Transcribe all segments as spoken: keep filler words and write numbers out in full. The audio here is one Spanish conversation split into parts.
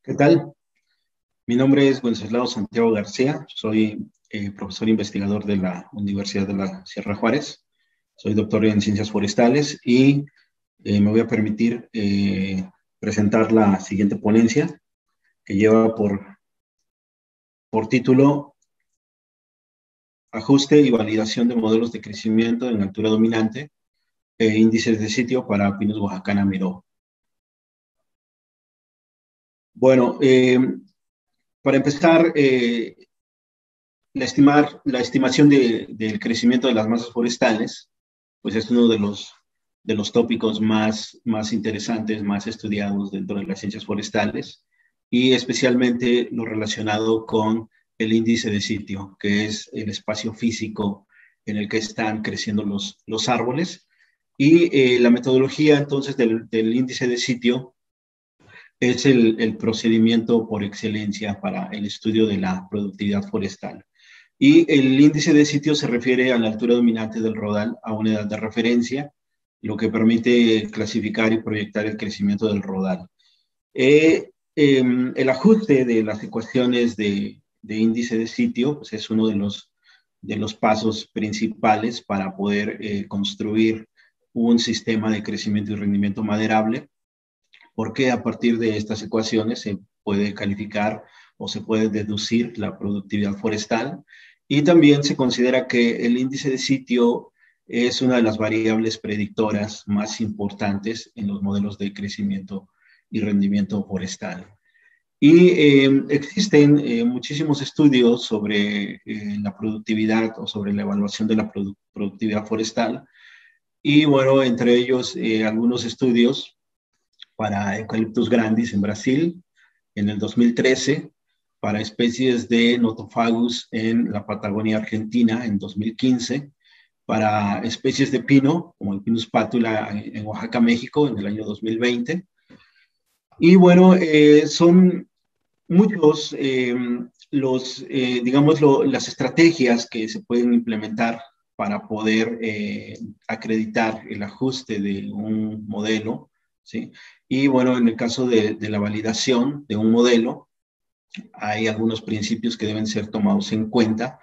¿Qué tal? Mi nombre es Wenceslao Santiago García, soy eh, profesor investigador de la Universidad de la Sierra Juárez, soy doctor en ciencias forestales y eh, me voy a permitir eh, presentar la siguiente ponencia que lleva por, por título Ajuste y validación de modelos de crecimiento en altura dominante e índices de sitio para pinos oaxacana Miró. Bueno, eh, para empezar, eh, La, estimar, la estimación de, del crecimiento de las masas forestales, pues es uno de los, de los tópicos más, más interesantes, más estudiados dentro de las ciencias forestales, y especialmente lo relacionado con el índice de sitio, que es el espacio físico en el que están creciendo los, los árboles. Y eh, la metodología entonces del, del índice de sitio es el, el procedimiento por excelencia para el estudio de la productividad forestal. Y el índice de sitio se refiere a la altura dominante del rodal a una edad de referencia, lo que permite clasificar y proyectar el crecimiento del rodal. Eh, eh, el ajuste de las ecuaciones de, de índice de sitio pues es uno de los, de los pasos principales para poder eh, construir un sistema de crecimiento y rendimiento maderable, porque a partir de estas ecuaciones se puede calificar o se puede deducir la productividad forestal, y también se considera que el índice de sitio es una de las variables predictoras más importantes en los modelos de crecimiento y rendimiento forestal. Y eh, existen eh, muchísimos estudios sobre eh, la productividad o sobre la evaluación de la produ productividad forestal. Y bueno, entre ellos eh, algunos estudios para Eucalyptus grandis en Brasil en el dos mil trece, para especies de Nothofagus en la Patagonia Argentina en dos mil quince, para especies de pino, como el Pinus patula en Oaxaca, México, en el año dos mil veinte. Y bueno, eh, son muchos eh, los, eh, digamos, lo, las estrategias que se pueden implementar para poder eh, acreditar el ajuste de un modelo, ¿sí? Y bueno, en el caso de, de la validación de un modelo, hay algunos principios que deben ser tomados en cuenta.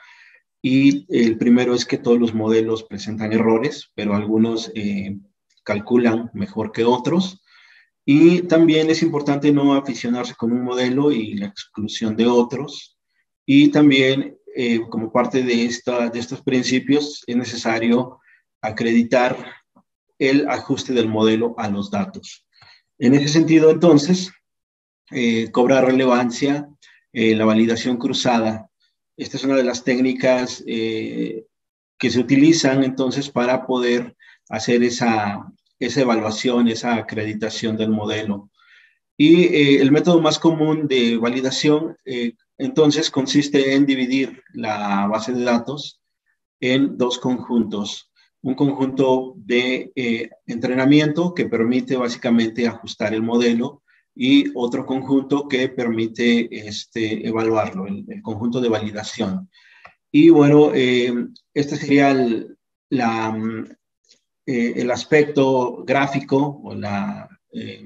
Y el primero es que todos los modelos presentan errores, pero algunos eh, calculan mejor que otros. Y también es importante no aficionarse con un modelo y la exclusión de otros. Y también, eh, como parte de, esta, de estos principios, es necesario acreditar el ajuste del modelo a los datos. En ese sentido, entonces, eh, cobra relevancia eh, la validación cruzada. Esta es una de las técnicas eh, que se utilizan entonces para poder hacer esa, esa evaluación, esa acreditación del modelo. Y eh, el método más común de validación eh, entonces consiste en dividir la base de datos en dos conjuntos. Un conjunto de eh, entrenamiento que permite básicamente ajustar el modelo, y otro conjunto que permite este, evaluarlo, el, el conjunto de validación. Y bueno, eh, este sería el, la, eh, el aspecto gráfico o la, eh,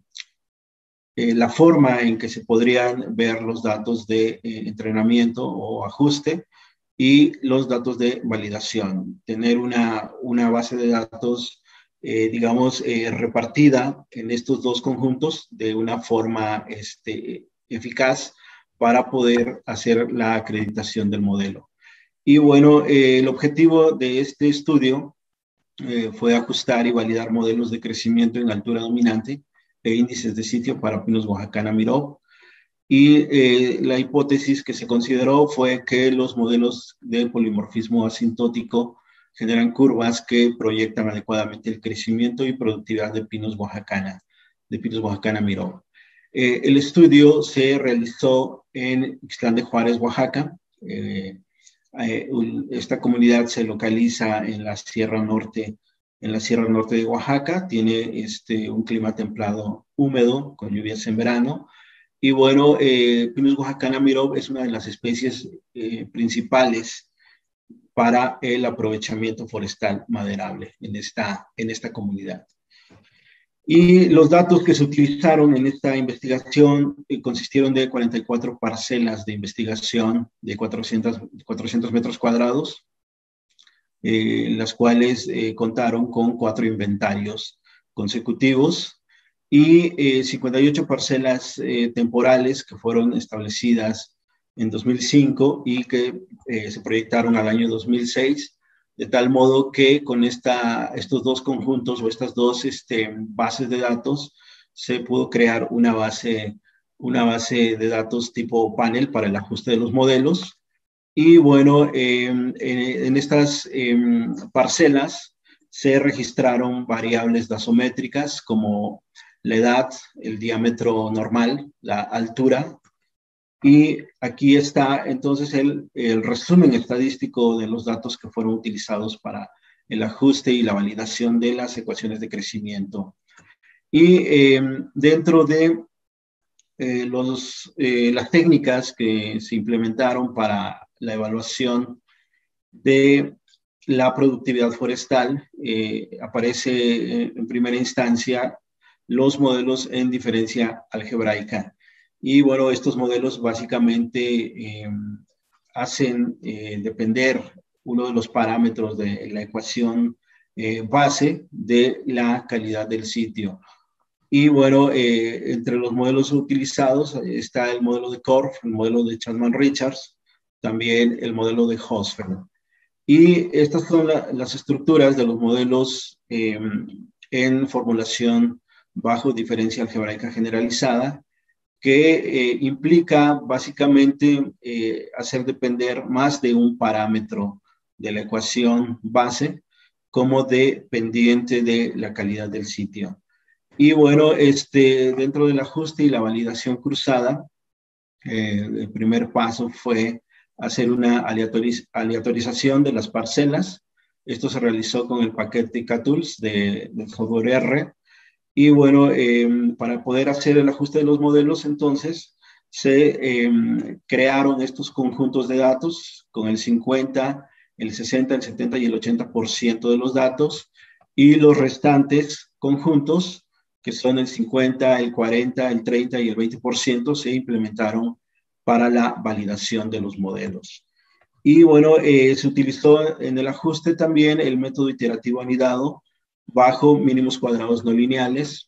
eh, la forma en que se podrían ver los datos de eh, entrenamiento o ajuste y los datos de validación. Tener una, una base de datos, eh, digamos, eh, repartida en estos dos conjuntos de una forma este, eficaz para poder hacer la acreditación del modelo. Y bueno, eh, el objetivo de este estudio eh, fue ajustar y validar modelos de crecimiento en altura dominante e índices de sitio para pinos oaxacana Miró. Y eh, la hipótesis que se consideró fue que los modelos de polimorfismo asintótico generan curvas que proyectan adecuadamente el crecimiento y productividad de pinos oaxacana, de pinos oaxacana Miró. Eh, el estudio se realizó en Ixtlán de Juárez, Oaxaca. Eh, eh, esta comunidad se localiza en la Sierra Norte, en la Sierra Norte de Oaxaca. Tiene este, un clima templado húmedo con lluvias en verano. Y bueno, eh, Pinus oaxacana Miró es una de las especies eh, principales para el aprovechamiento forestal maderable en esta, en esta comunidad. Y los datos que se utilizaron en esta investigación eh, consistieron de cuarenta y cuatro parcelas de investigación de cuatrocientos, cuatrocientos metros cuadrados, eh, las cuales eh, contaron con cuatro inventarios consecutivos y eh, cincuenta y ocho parcelas eh, temporales que fueron establecidas en dos mil cinco y que eh, se proyectaron al año dos mil seis, de tal modo que con esta, estos dos conjuntos o estas dos este, bases de datos se pudo crear una base, una base de datos tipo panel para el ajuste de los modelos. Y bueno, eh, en, en estas eh, parcelas se registraron variables dasométricas como la edad, el diámetro normal, la altura. Y aquí está entonces el, el resumen estadístico de los datos que fueron utilizados para el ajuste y la validación de las ecuaciones de crecimiento. Y eh, dentro de eh, los, eh, las técnicas que se implementaron para la evaluación de la productividad forestal, eh, aparece en primera instancia los modelos en diferencia algebraica. Y bueno, estos modelos básicamente eh, hacen eh, depender uno de los parámetros de la ecuación eh, base de la calidad del sitio. Y bueno, eh, entre los modelos utilizados está el modelo de Korf, el modelo de Chapman-Richards, también el modelo de Hosfeld. Y estas son la, las estructuras de los modelos eh, en formulación bajo diferencia algebraica generalizada, que eh, implica básicamente eh, hacer depender más de un parámetro de la ecuación base como dependiente de la calidad del sitio. Y bueno, este, dentro del ajuste y la validación cruzada, eh, el primer paso fue hacer una aleatoriz aleatorización de las parcelas. Esto se realizó con el paquete K-Tools de, del software R. Y bueno, eh, para poder hacer el ajuste de los modelos, entonces, se eh, crearon estos conjuntos de datos con el cincuenta, el sesenta, el setenta y el ochenta por ciento de los datos, y los restantes conjuntos, que son el cincuenta, el cuarenta, el treinta y el veinte por ciento, se implementaron para la validación de los modelos. Y bueno, eh, se utilizó en el ajuste también el método iterativo anidado bajo mínimos cuadrados no lineales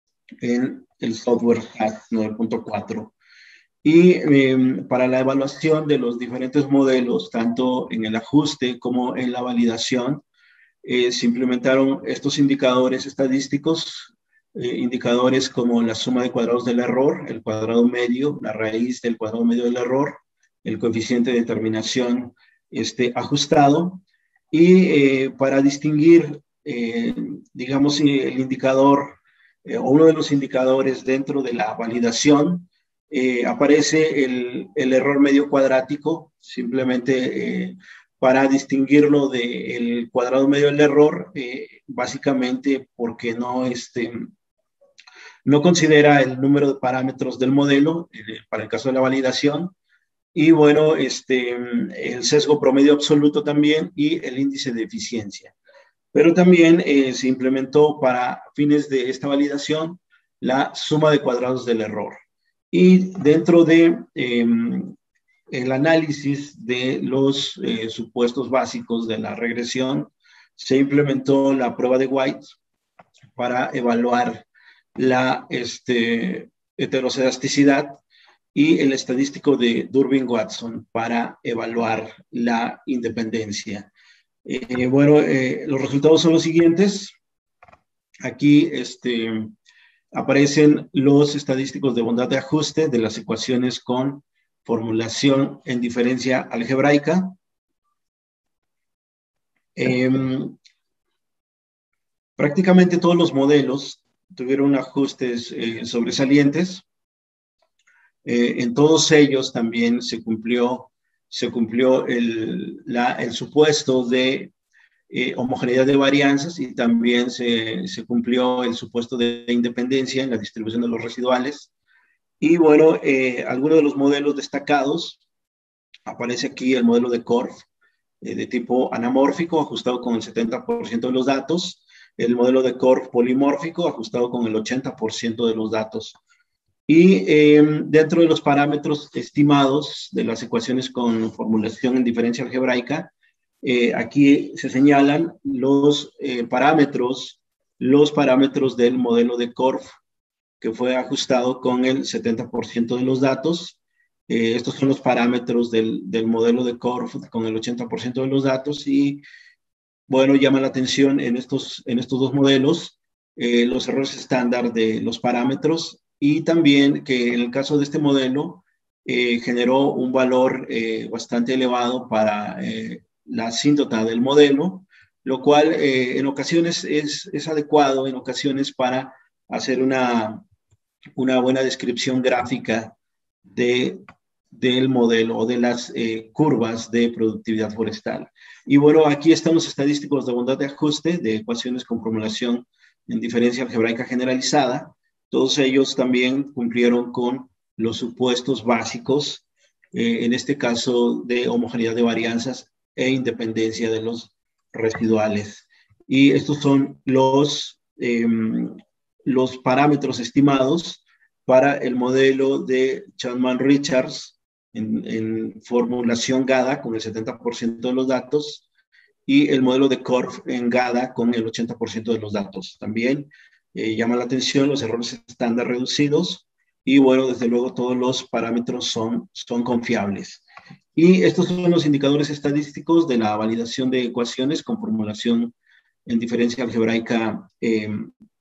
en el software H A D nueve punto cuatro. Y eh, para la evaluación de los diferentes modelos, tanto en el ajuste como en la validación, eh, se implementaron estos indicadores estadísticos, eh, indicadores como la suma de cuadrados del error, el cuadrado medio, la raíz del cuadrado medio del error, el coeficiente de determinación este, ajustado, y eh, para distinguir, eh, digamos, el indicador eh, o uno de los indicadores dentro de la validación, eh, aparece el, el error medio cuadrático, simplemente eh, para distinguirlo del cuadrado medio del error, eh, básicamente porque no, este, no considera el número de parámetros del modelo eh, para el caso de la validación. Y bueno, este, el sesgo promedio absoluto también y el índice de eficiencia. Pero también eh, se implementó para fines de esta validación la suma de cuadrados del error. Y dentro de eh, el análisis de los eh, supuestos básicos de la regresión, se implementó la prueba de White para evaluar la este, heteroscedasticidad y el estadístico de Durbin-Watson para evaluar la independencia. Eh, bueno, eh, los resultados son los siguientes. Aquí este, aparecen los estadísticos de bondad de ajuste de las ecuaciones con formulación en diferencia algebraica. Eh, prácticamente todos los modelos tuvieron ajustes eh, sobresalientes. Eh, en todos ellos también se cumplió, se cumplió el, la, el supuesto de eh, homogeneidad de varianzas y también se, se cumplió el supuesto de independencia en la distribución de los residuales. Y bueno, eh, algunos de los modelos destacados, aparece aquí el modelo de Korf, eh, de tipo anamórfico, ajustado con el setenta por ciento de los datos, el modelo de Korf polimórfico ajustado con el ochenta por ciento de los datos. Y eh, dentro de los parámetros estimados de las ecuaciones con formulación en diferencia algebraica, eh, aquí se señalan los eh, parámetros, los parámetros del modelo de Korf, que fue ajustado con el setenta por ciento de los datos. Eh, estos son los parámetros del, del modelo de Korf con el ochenta por ciento de los datos y, bueno, llama la atención en estos, en estos dos modelos eh, los errores estándar de los parámetros y también que en el caso de este modelo eh, generó un valor eh, bastante elevado para eh, la asíntota del modelo, lo cual eh, en ocasiones es, es adecuado, en ocasiones para hacer una, una buena descripción gráfica de, del modelo o de las eh, curvas de productividad forestal. Y bueno, aquí están los estadísticos de bondad de ajuste de ecuaciones con formulación en diferencia algebraica generalizada. Todos ellos también cumplieron con los supuestos básicos, eh, en este caso de homogeneidad de varianzas e independencia de los residuales. Y estos son los, eh, los parámetros estimados para el modelo de Chapman-Richards en, en formulación GADA con el setenta por ciento de los datos y el modelo de Korf en GADA con el ochenta por ciento de los datos. También eh, llama la atención los errores estándar reducidos y, bueno, desde luego todos los parámetros son, son confiables. Y estos son los indicadores estadísticos de la validación de ecuaciones con formulación en diferencia algebraica eh,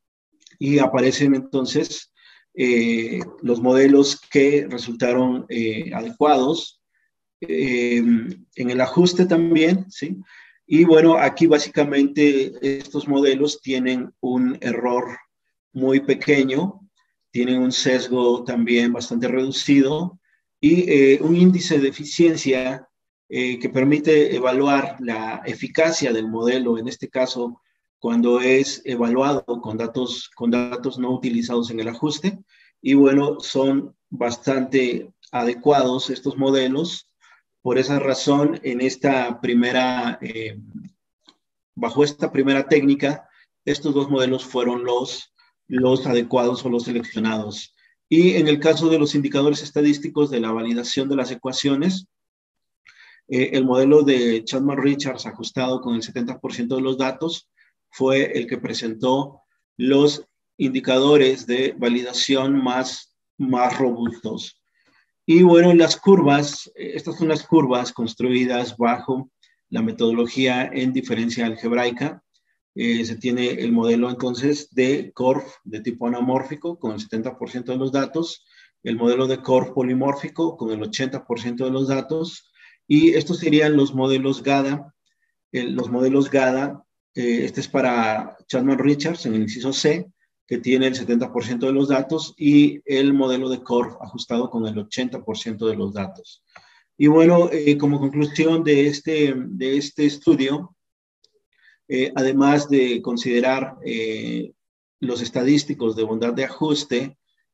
y aparecen entonces eh, los modelos que resultaron eh, adecuados eh, en el ajuste también, ¿sí? Y bueno, aquí básicamente estos modelos tienen un error muy pequeño, tienen un sesgo también bastante reducido y eh, un índice de eficiencia eh, que permite evaluar la eficacia del modelo, en este caso, cuando es evaluado con datos, con datos no utilizados en el ajuste. Y bueno, son bastante adecuados estos modelos. Por esa razón, en esta primera, eh, bajo esta primera técnica, estos dos modelos fueron los, los adecuados o los seleccionados. Y en el caso de los indicadores estadísticos de la validación de las ecuaciones, eh, el modelo de Chapman-Richards ajustado con el setenta por ciento de los datos fue el que presentó los indicadores de validación más, más robustos. Y bueno, las curvas, estas son las curvas construidas bajo la metodología en diferencia algebraica. Eh, se tiene el modelo entonces de Korf de tipo anamórfico con el setenta por ciento de los datos, el modelo de Korf polimórfico con el ochenta por ciento de los datos, y estos serían los modelos GADA. Eh, los modelos GADA, eh, este es para Chapman-Richards en el inciso C, que tiene el setenta por ciento de los datos, y el modelo de Korf ajustado con el ochenta por ciento de los datos. Y bueno, eh, como conclusión de este, de este estudio, eh, además de considerar eh, los estadísticos de bondad de ajuste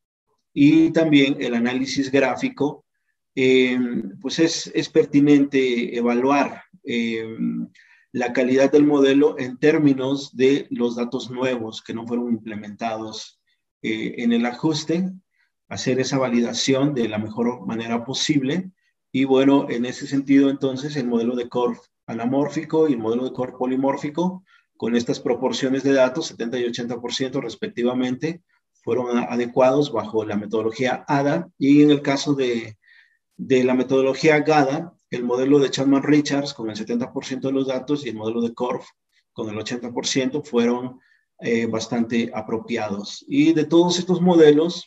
y también el análisis gráfico, eh, pues es, es pertinente evaluar eh, la calidad del modelo en términos de los datos nuevos que no fueron implementados eh, en el ajuste, hacer esa validación de la mejor manera posible. Y bueno, en ese sentido, entonces, el modelo de Korf anamórfico y el modelo de Korf polimórfico, con estas proporciones de datos, setenta y ochenta por ciento respectivamente, fueron adecuados bajo la metodología A D A. Y en el caso de, de la metodología GADA, el modelo de Chapman-Richards con el setenta por ciento de los datos y el modelo de Korf con el ochenta por ciento fueron eh, bastante apropiados. Y de todos estos modelos,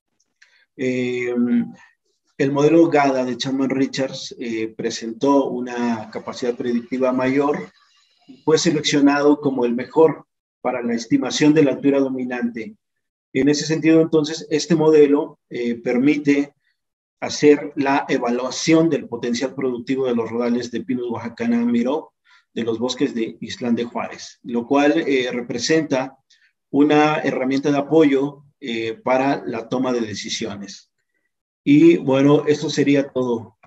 eh, el modelo GADA de Chapman-Richards eh, presentó una capacidad predictiva mayor y fue seleccionado como el mejor para la estimación de la altura dominante. En ese sentido, entonces, este modelo eh, permite hacer la evaluación del potencial productivo de los rodales de Pinus oaxacana Miró de los bosques de Islán de Juárez, lo cual eh, representa una herramienta de apoyo eh, para la toma de decisiones. Y bueno, esto sería todo